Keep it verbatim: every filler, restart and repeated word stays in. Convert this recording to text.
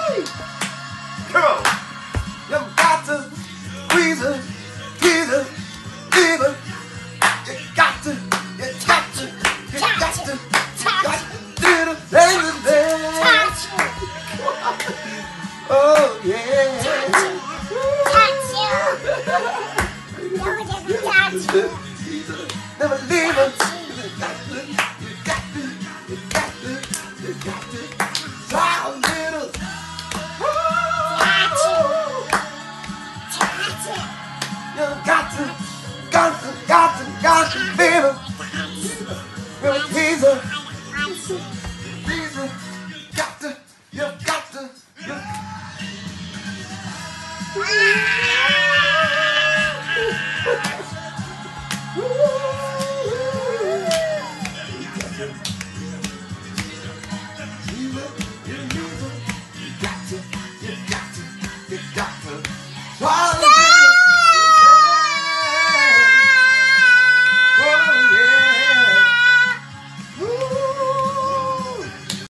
Girl, you got to squeeze her, squeeze her, squeeze her. You got to, you got to, you got to, you got to do the thing there. Oh yeah. Never leave her. You got to, you got to, you got to, you got to try a little. You got to, got to, got to, got to, baby. Really tease her, tease her. Got to, you got to, you. You got to, you got to, you got to.